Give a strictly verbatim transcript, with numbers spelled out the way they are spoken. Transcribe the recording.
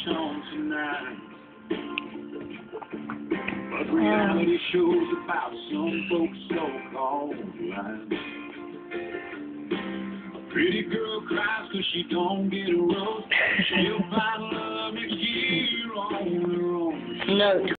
on tonight. But reality shows about some folks so-called blind. A pretty girl cries cause she don't get a rose. She'll find love next year on her own. No.